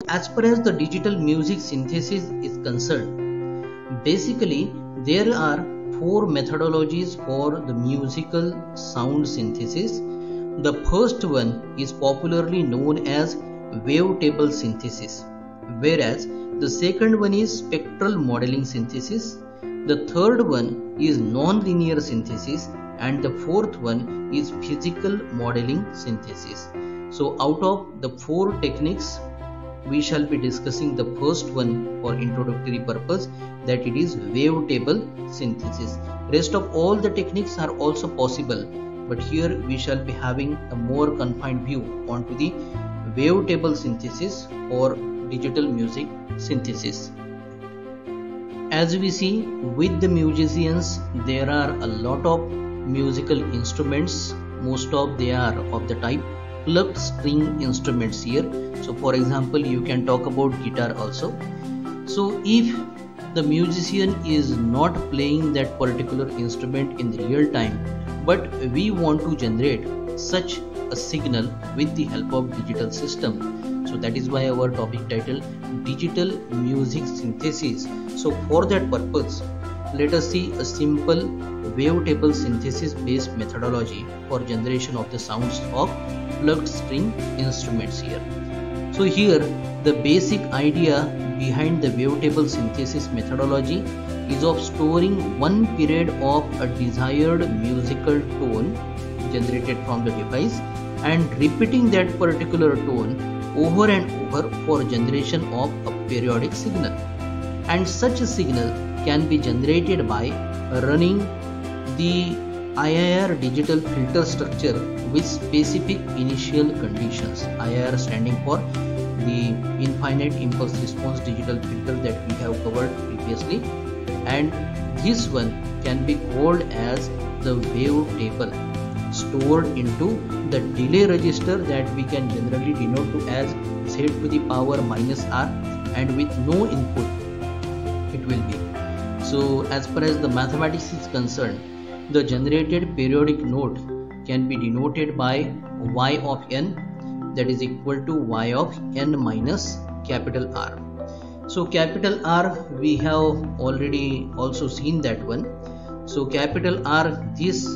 as far as the digital music synthesis is concerned, basically there are four methodologies for the musical sound synthesis. The first one is popularly known as wavetable synthesis, whereas the second one is spectral modeling synthesis. The third one is non-linear synthesis, and the fourth one is physical modeling synthesis. So out of the four techniques, we shall be discussing the first one for introductory purpose, that it is wavetable synthesis. Rest of all the techniques are also possible, but here we shall be having a more confined view onto the wavetable synthesis or digital music synthesis. As we see with the musicians, there are a lot of musical instruments. Most of they are of the type plucked string instruments here. So for example, you can talk about guitar also. So if the musician is not playing that particular instrument in real time, but we want to generate such a signal with the help of digital system, so that is why our topic title digital music synthesis. So for that purpose, let us see a simple wavetable synthesis based methodology for generation of the sounds of plucked string instruments here. So here the basic idea behind the wavetable synthesis methodology is of storing one period of a desired musical tone generated from the device and repeating that particular tone over and over for generation of a periodic signal. And such a signal can be generated by running the IIR digital filter structure with specific initial conditions. IIR standing for the infinite impulse response digital filter that we have covered previously, and this one can be called as the wavetable, stored into the delay register that we can generally denote to as z to the power minus r, and with no input it will be. So as far as the mathematics is concerned, the generated periodic note can be denoted by y of n, that is equal to y of n minus capital R. So capital R we have already also seen that one. So capital R, this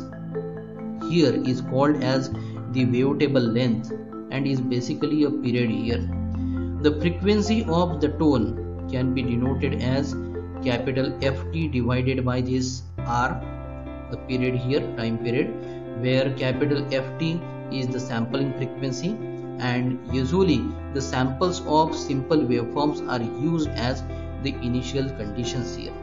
here is called as the wavetable length and is basically a period here. The frequency of the tone can be denoted as capital Ft divided by this R, the period here, time period, where capital Ft is the sampling frequency, and usually the samples of simple waveforms are used as the initial conditions here.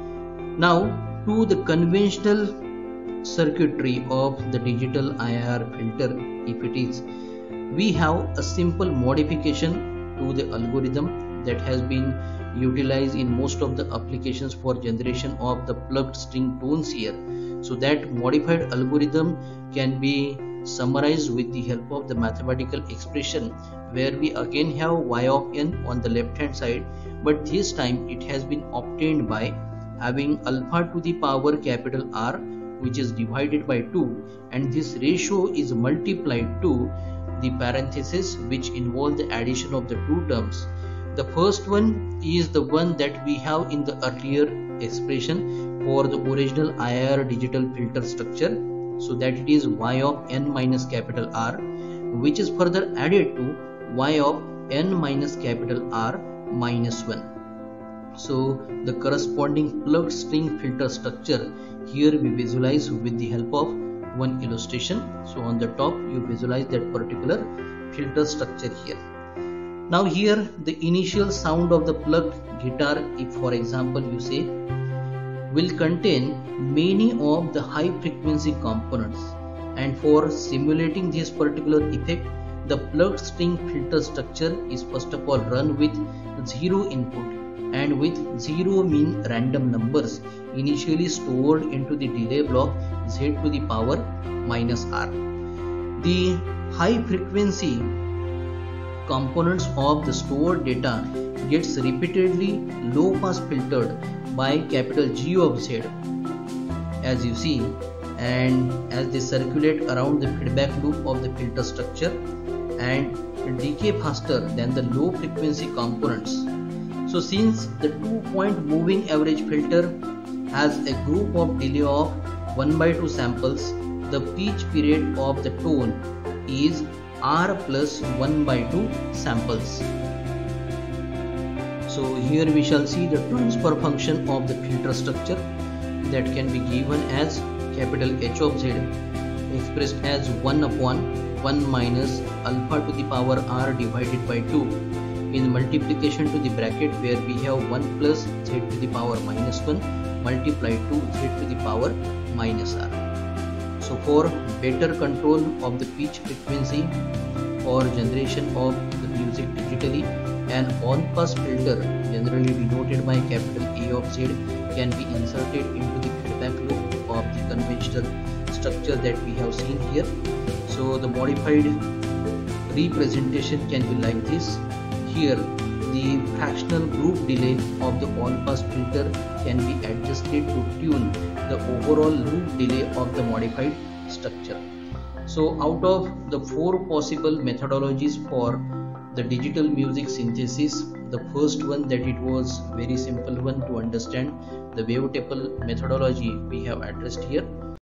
Now to the conventional circuitry of the digital IIR filter, if it is, we have a simple modification to the algorithm that has been utilized in most of the applications for generation of the plucked string tones here. So that modified algorithm can be summarized with the help of the mathematical expression, where we again have y of n on the left hand side, but this time it has been obtained by having alpha to the power capital R, which is divided by 2, and this ratio is multiplied to the parenthesis which involve the addition of the two terms. The first one is the one that we have in the earlier expression for the original IIR digital filter structure, so that it is y of n minus capital R, which is further added to y of n minus capital R minus 1. So the corresponding plucked string filter structure here we visualize with the help of one illustration. So on the top you visualize that particular filter structure here. Now here the initial sound of the plucked guitar, if for example you say, will contain many of the high frequency components, and for simulating this particular effect, the plucked string filter structure is first of all run with 0 input and with 0 mean random numbers initially stored into the delay block z to the power minus r. The high frequency components of the stored data gets repeatedly low pass filtered by capital G of Z, as you see, and as they circulate around the feedback loop of the filter structure, and decay faster than the low frequency components. So since the 2-point moving average filter has a group of delay of 1/2 samples, the pitch period of the tone is R plus 1/2 samples. So here we shall see the transfer function of the filter structure that can be given as capital H of Z expressed as 1 upon 1 minus alpha to the power R divided by 2 in multiplication to the bracket where we have 1 plus Z to the power minus 1 multiplied to Z to the power minus R. So for better control of the pitch frequency or generation of the music digitally, an on-pass filter generally denoted by capital A of Z can be inserted into the feedback loop of the conventional structure that we have seen here. So the modified representation can be like this. Here the fractional group delay of the all-pass filter can be adjusted to tune the overall loop delay of the modified structure. So out of the 4 possible methodologies for the digital music synthesis, the first one, that it was very simple one to understand, the wavetable methodology, we have addressed here.